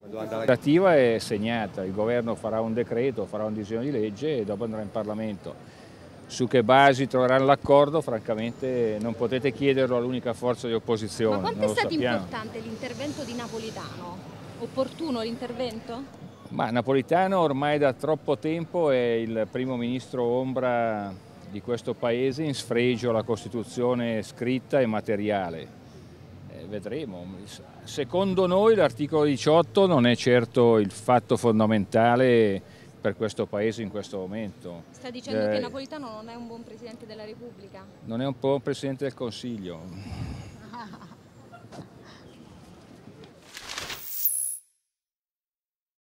L'attiva è segnata, il governo farà un decreto, farà un disegno di legge e dopo andrà in Parlamento. Su che basi troveranno l'accordo, francamente non potete chiederlo all'unica forza di opposizione, Ma quanto non è lo stato sappiamo. importante l'intervento di Napolitano? Opportuno l'intervento? Ma Napolitano ormai da troppo tempo è il primo ministro ombra di questo paese in sfregio alla Costituzione scritta e materiale. Vedremo. Secondo noi l'articolo 18 non è certo il fatto fondamentale per questo paese in questo momento. Sta dicendo che Napolitano non è un buon Presidente della Repubblica? Non è un po' un Presidente del Consiglio.